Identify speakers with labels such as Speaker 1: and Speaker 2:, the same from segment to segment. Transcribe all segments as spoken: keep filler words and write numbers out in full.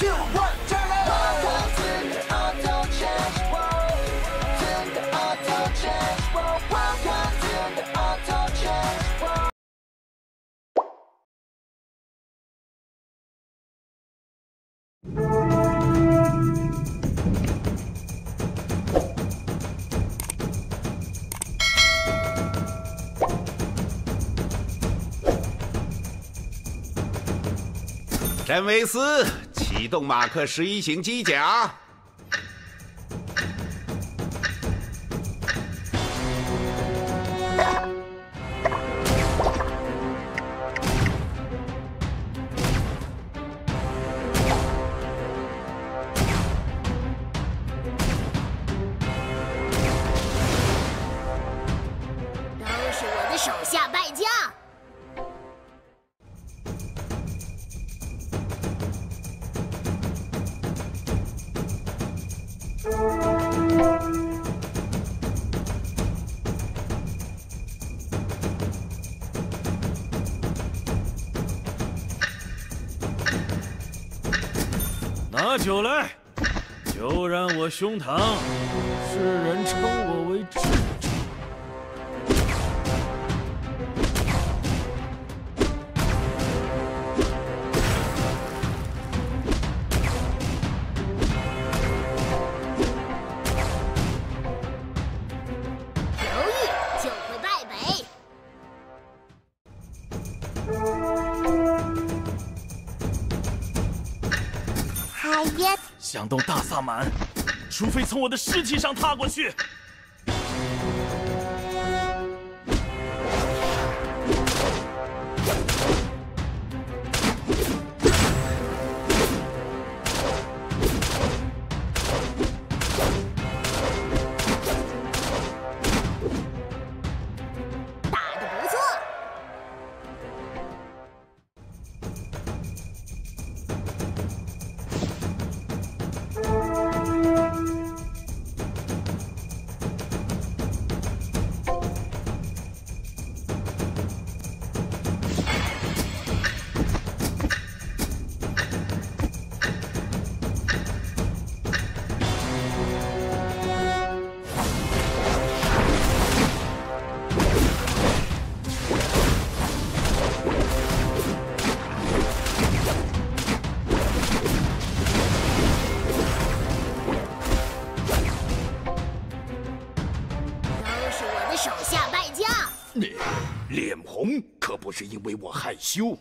Speaker 1: two, one, turn it on. Welcome to the auto change. Whoa, to the auto change. Whoa, welcome to the auto change. Whoa.
Speaker 2: 詹维斯，启动马克十一型机甲。
Speaker 3: 都是我的手下败将。
Speaker 4: 拿酒来，酒染我胸膛，世人称我为智者。
Speaker 3: 犹豫就会败北。
Speaker 4: 想动大萨满，除非从我的尸体上踏过去。
Speaker 3: 打得不错。 手下败将，
Speaker 5: 你脸红可不是因为我害羞。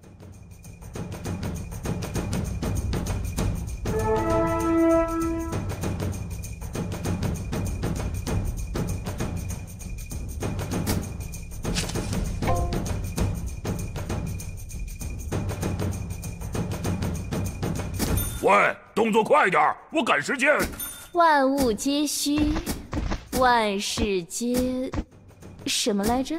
Speaker 5: 喂，动作快点，我赶时间。
Speaker 6: 万物皆虚。 万事皆什么来着？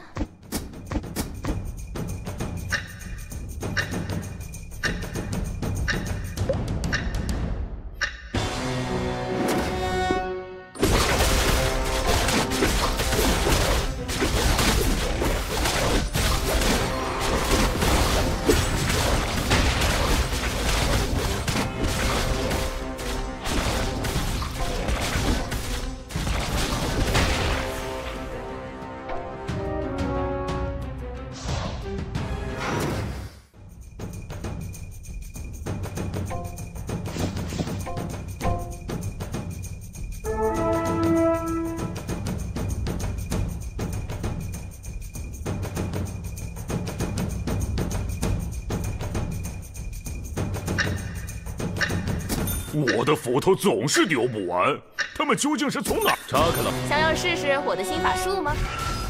Speaker 5: 我的斧头总是丢不完，他们究竟是从哪
Speaker 4: 查克了？
Speaker 6: 想要试试我的新法术吗？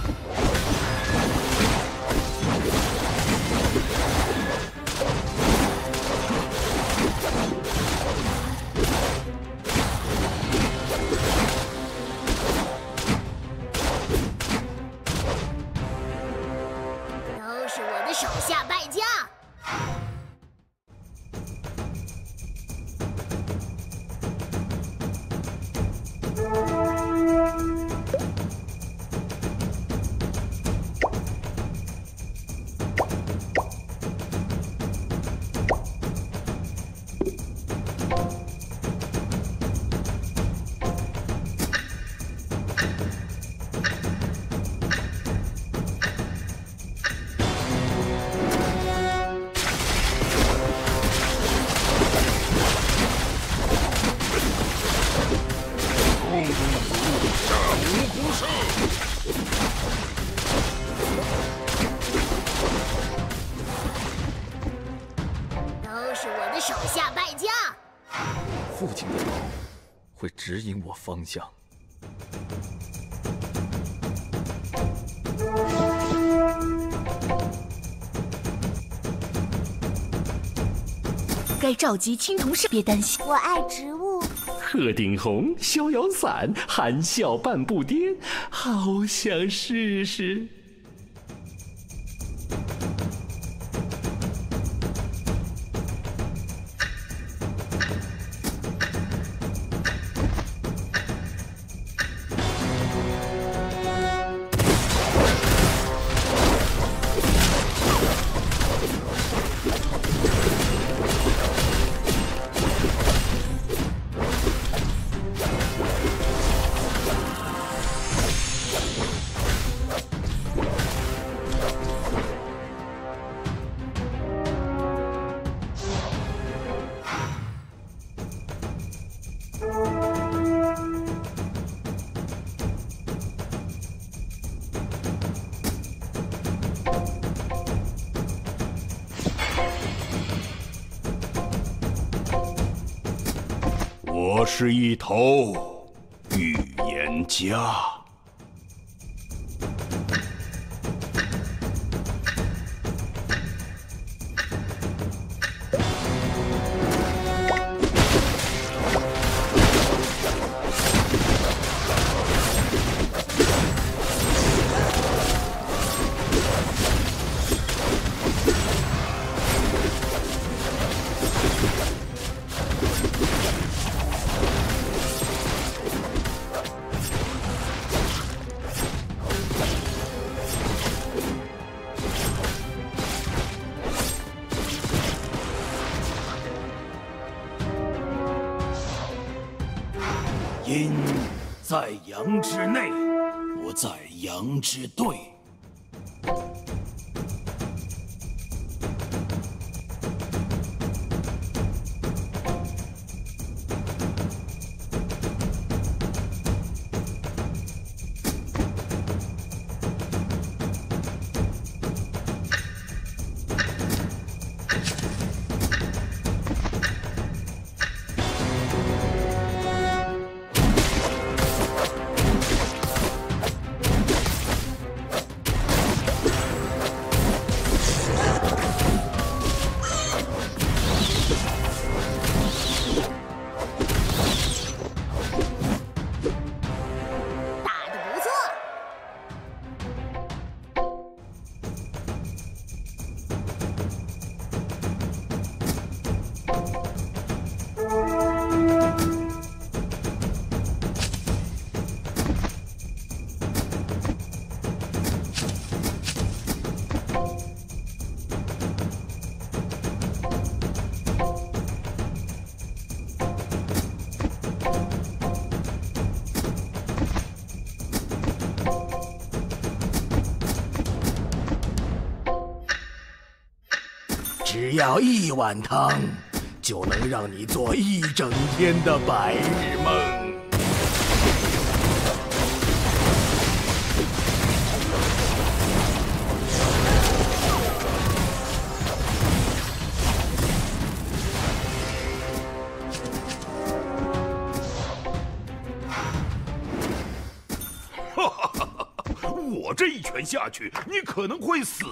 Speaker 3: 都是我的手下败将。 下败将。
Speaker 7: 父亲的刀会指引我方向。
Speaker 6: 该召集青铜社，别担心。
Speaker 3: 我爱植物。
Speaker 8: 鹤顶红、逍遥散、含笑半步癫，好想试试。
Speaker 5: 我是一头预言家。
Speaker 9: 阴在阳之内，我在阳之对。只要一碗汤，就能让你做一整天的白日梦。
Speaker 5: 哈哈哈哈！我这一拳下去，你可能会死。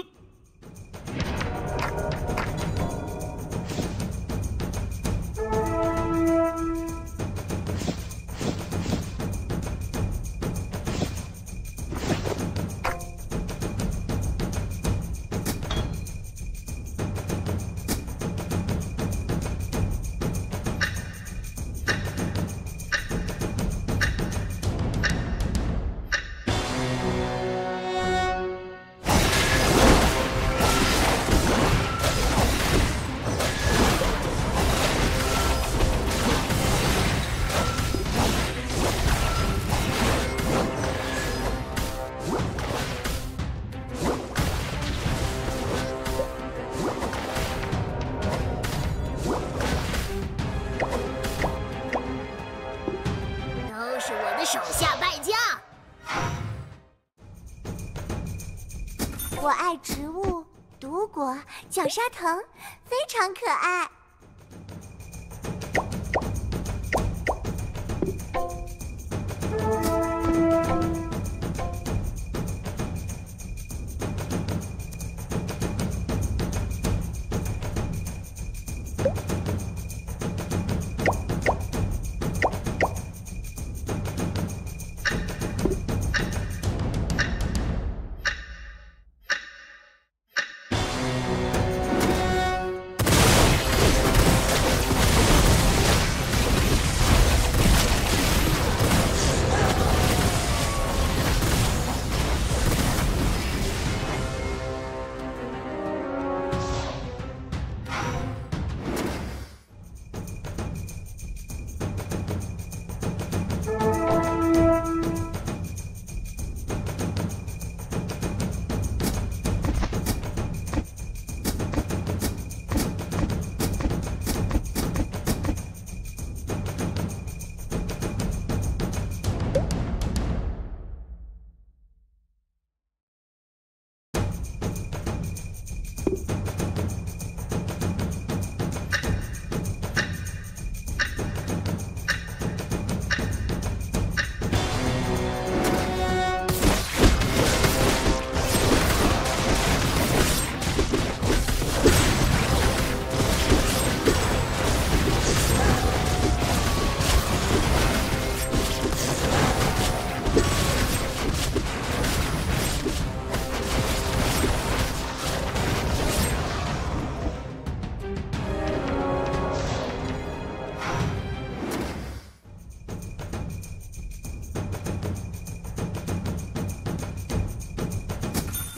Speaker 3: 手下败将。
Speaker 10: 我爱植物、毒果、绞杀藤，非常可爱。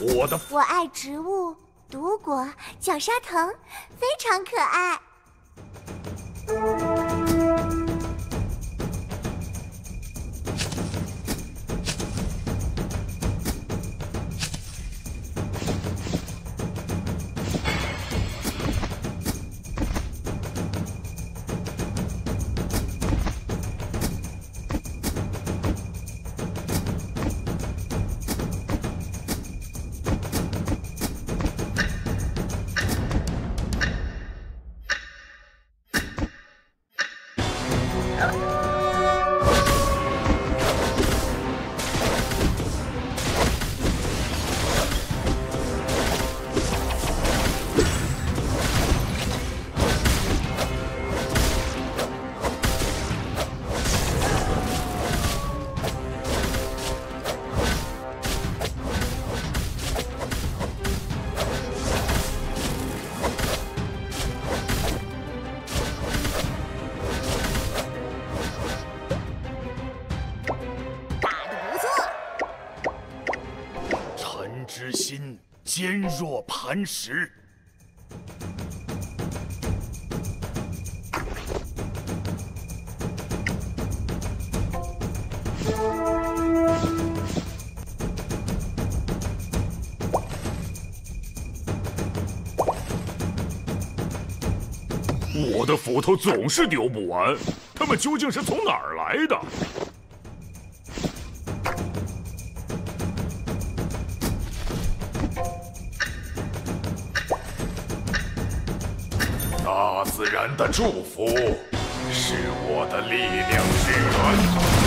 Speaker 5: 我的
Speaker 3: 我爱植物，毒果，角鲨藤，非常可爱。
Speaker 5: 之心坚若磐石。我的斧头总是丢不完，它们究竟是从哪儿来的？ 大自然的祝福是我的力量之源。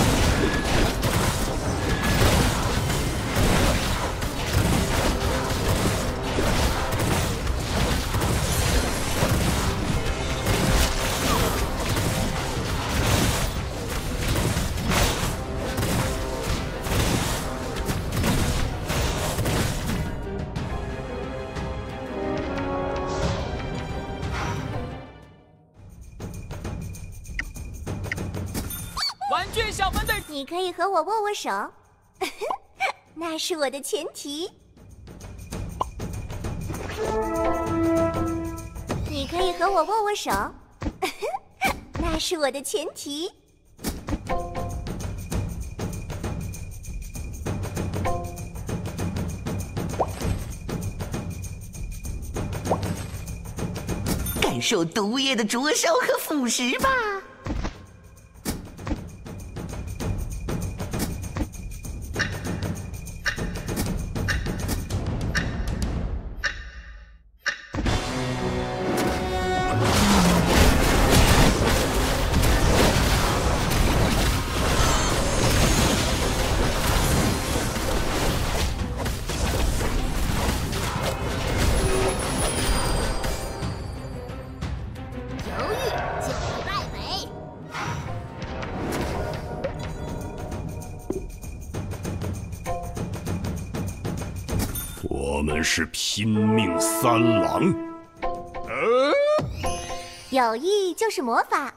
Speaker 10: 玩具小分队，
Speaker 3: 你可以和我握握手，那是我的前提。你可以和我握握手，那是我的前提。
Speaker 11: 感受毒液的灼烧和腐蚀吧。
Speaker 5: 我们是拼命三郎。呃，
Speaker 3: 友谊就是魔法。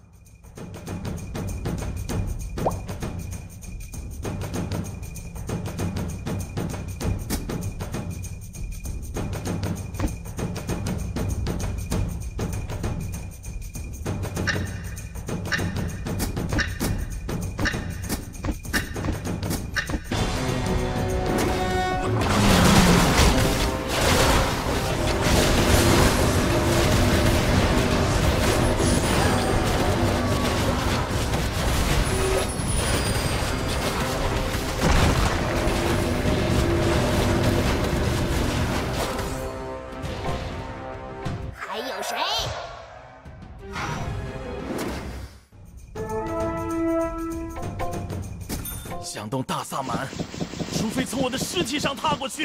Speaker 3: 还有谁？
Speaker 4: 想动大萨满，除非从我的尸体上踏过去。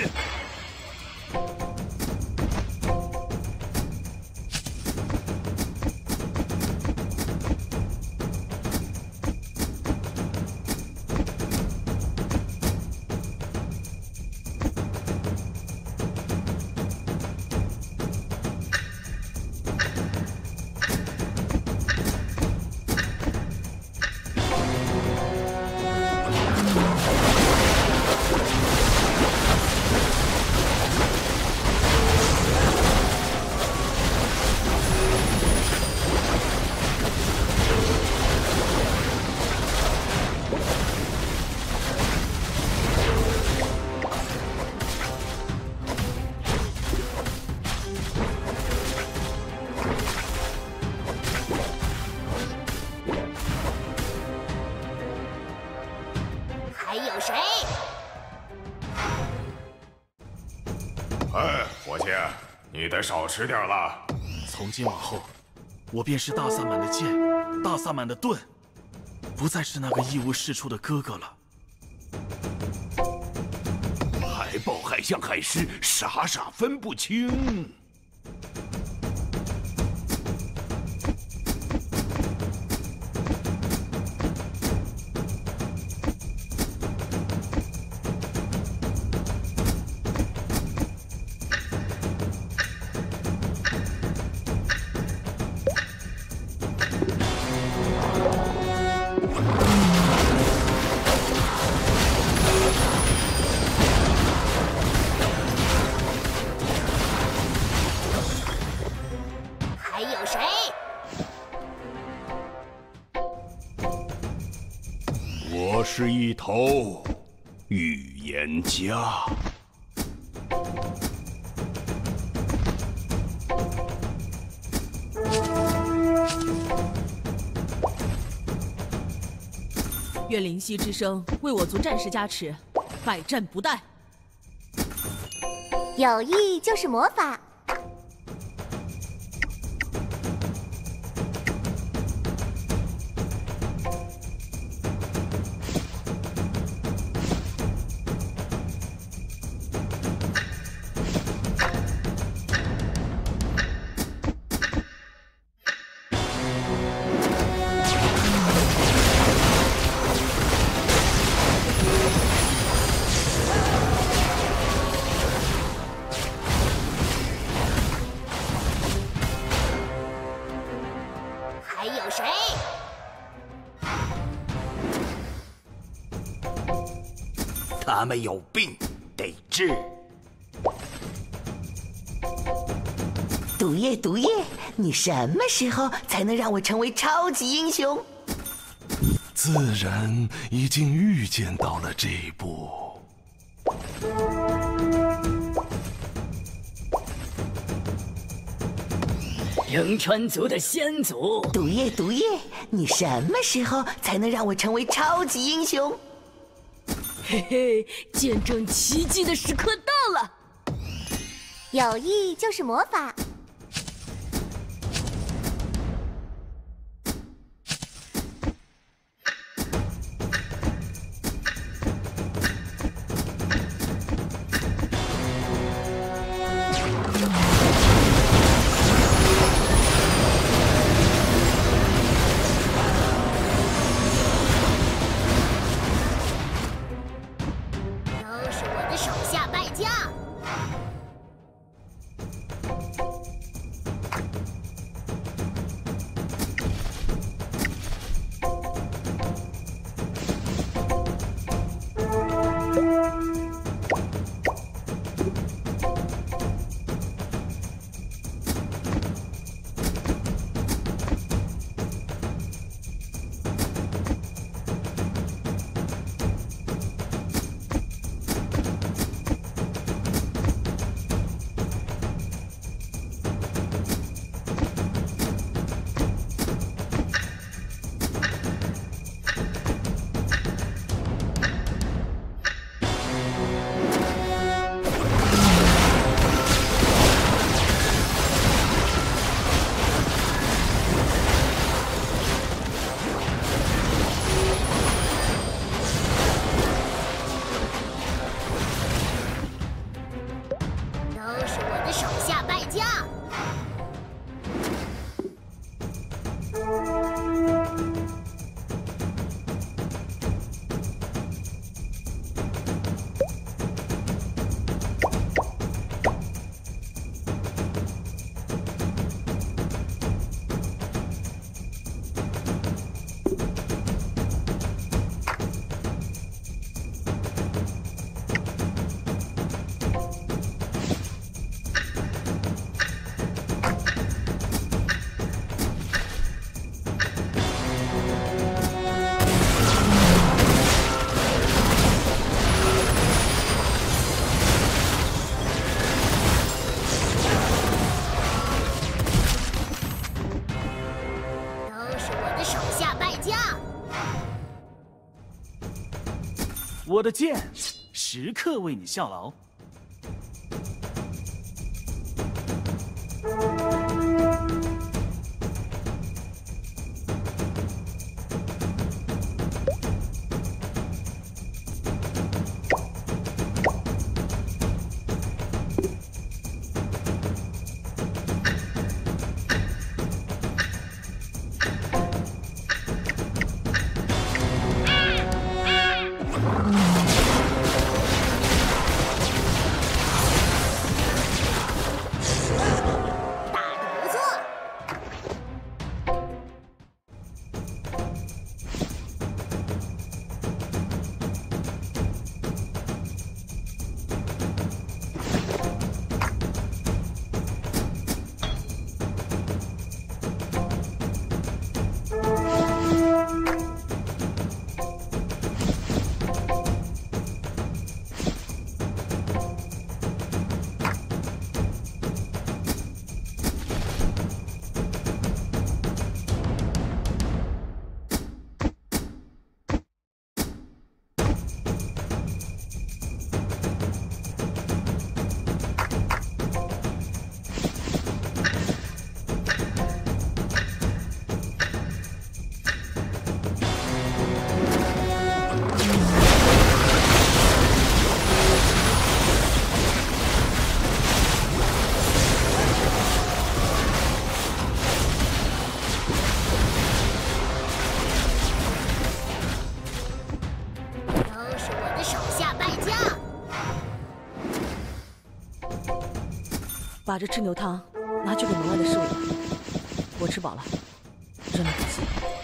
Speaker 5: 得少吃点了。
Speaker 4: 从今往后，我便是大萨满的剑，大萨满的盾，不再是那个一无是处的哥哥了。
Speaker 5: 海豹、海象、海狮，傻傻分不清。我是一头预言家。
Speaker 12: 愿灵犀之声为我族战士加持，百战不殆。
Speaker 3: 友谊就是魔法。
Speaker 9: 他们有病，得治。
Speaker 11: 毒液，毒液，你什么时候才能让我成为超级英雄？
Speaker 13: 自然已经预见到了这一步。
Speaker 10: 灵川族的先祖，
Speaker 11: 毒液，毒液，你什么时候才能让我成为超级英雄？
Speaker 12: 嘿嘿，见证奇迹的时刻到了。
Speaker 3: 友谊就是魔法。
Speaker 4: 我的剑时刻为你效劳。
Speaker 12: 把这吃牛汤拿去给门外的侍卫吧。我吃饱了，让你仔细。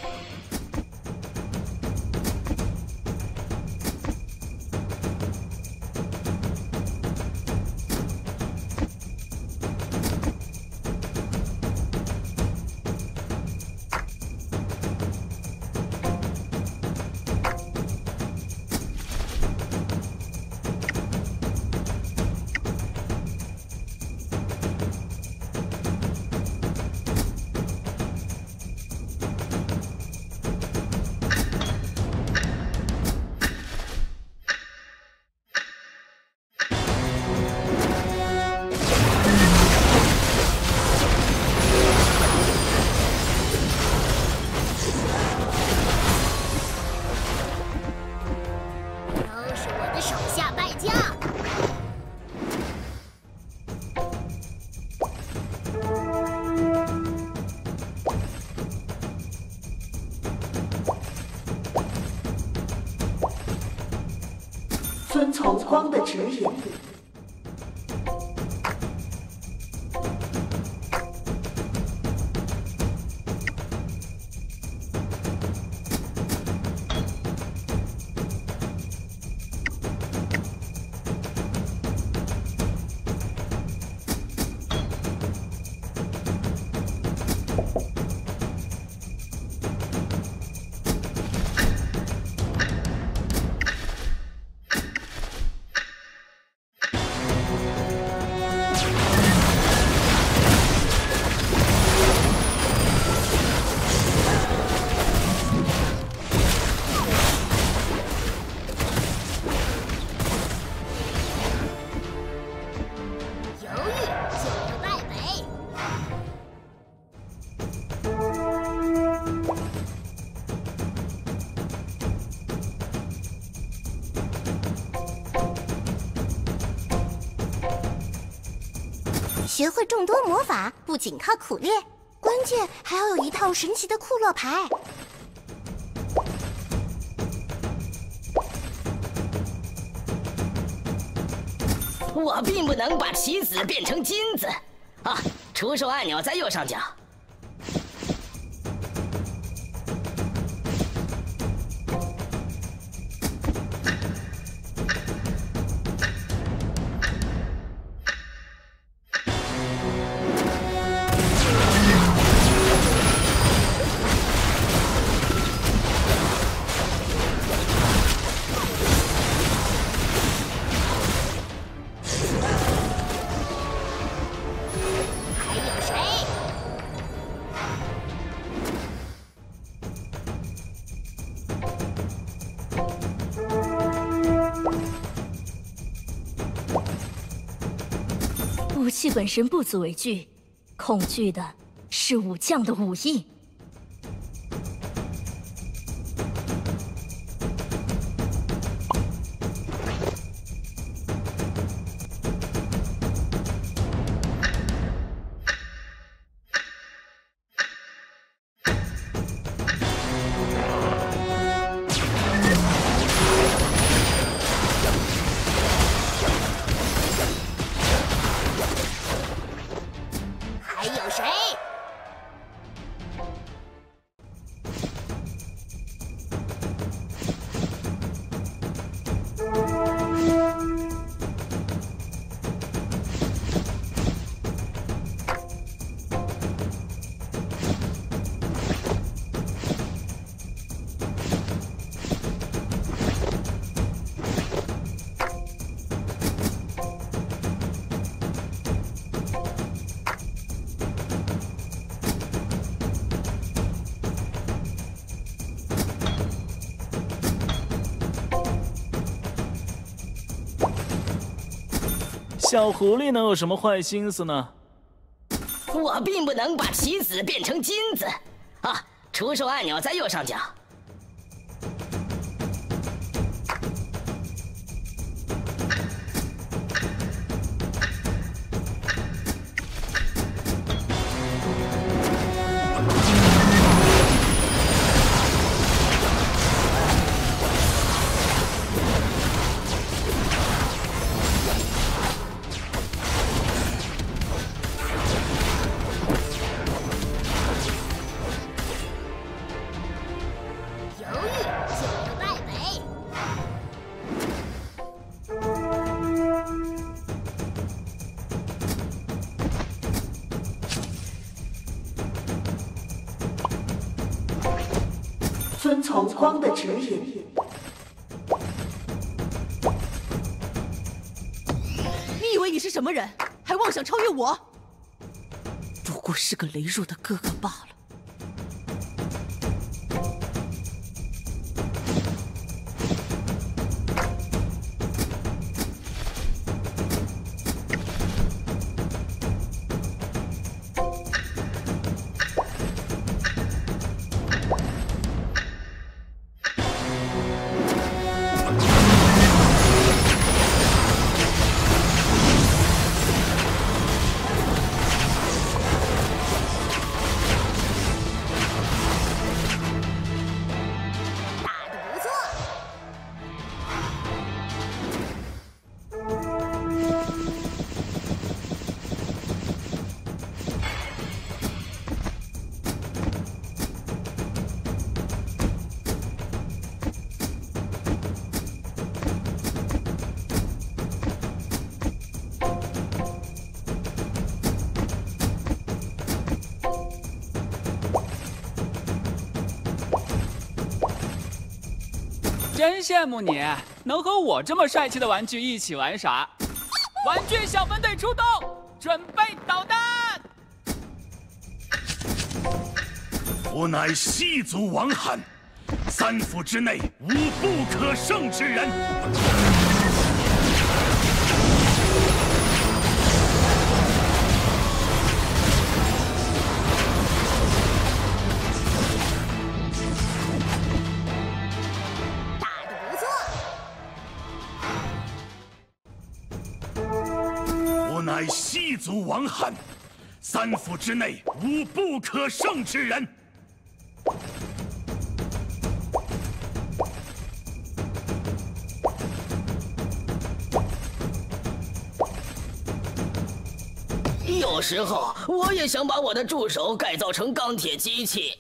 Speaker 11: 遵从光的指引。
Speaker 3: 学会众多魔法不仅靠苦练，关键还要有一套神奇的库洛牌。
Speaker 10: 我并不能把棋子变成金子。啊，出手按钮在右上角。
Speaker 6: 武器本身不足为惧，恐惧的是武将的武艺。
Speaker 4: 小狐狸能有什么坏心思呢？
Speaker 10: 我并不能把棋子变成金子。啊，出手按钮在右上角。
Speaker 3: 还
Speaker 11: 遵从光的指引。
Speaker 12: 你以为你是什么人，还妄想超越我？不过是个羸弱的哥哥罢了。
Speaker 14: 真羡慕你能和我这么帅气的玩具一起玩耍。玩具小分队出动，准备导弹！
Speaker 5: 我乃西族王罕，三府之内无不可胜之人。 乃西族王罕，三府之内无不可胜之人。
Speaker 10: 有时候我也想把我的助手改造成钢铁机器。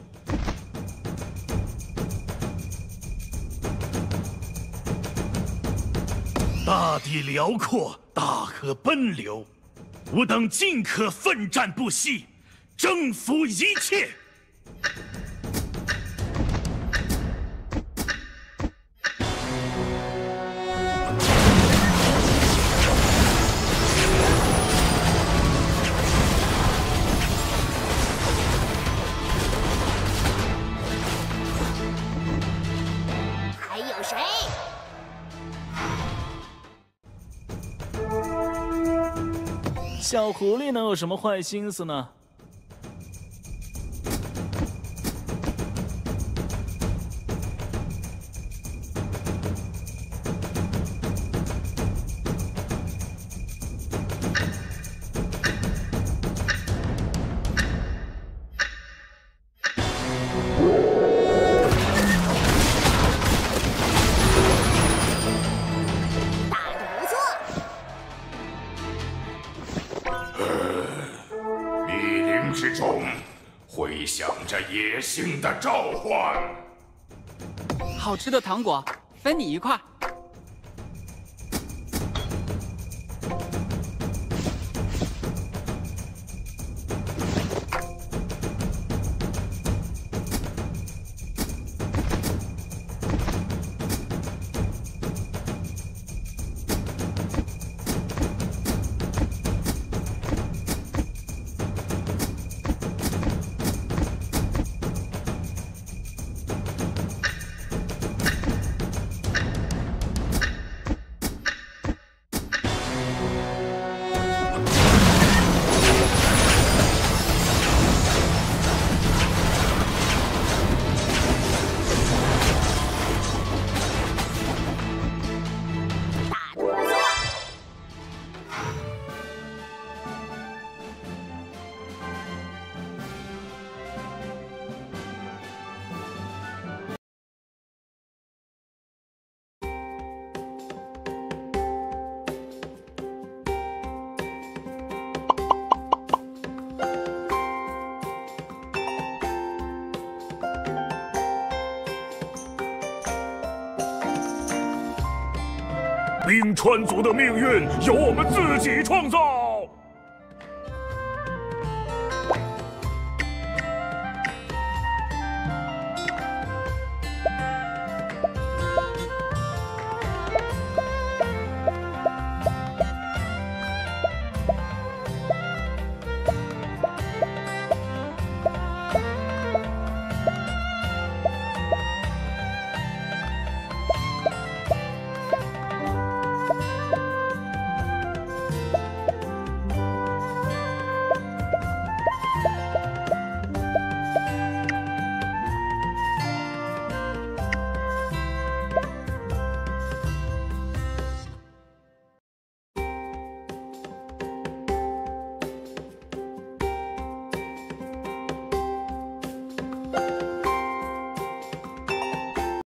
Speaker 5: 大地辽阔，大河奔流，吾等尽可奋战不息，征服一切。
Speaker 3: 还有谁？
Speaker 4: 小狐狸能有什么坏心思呢？
Speaker 15: 之中，回响着野性的召唤。
Speaker 14: 好吃的糖果，分你一块。
Speaker 5: 冰川族的命运由我们自己创造。